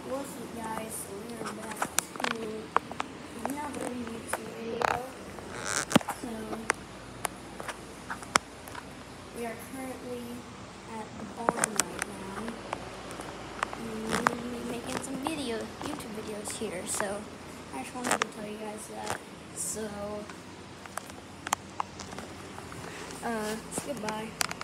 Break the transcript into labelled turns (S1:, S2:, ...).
S1: What's up, guys? So we are back to another YouTube video. So we are currently at the barn right now, and we're going to be making some YouTube videos here. So I just wanted to tell you guys that. So goodbye.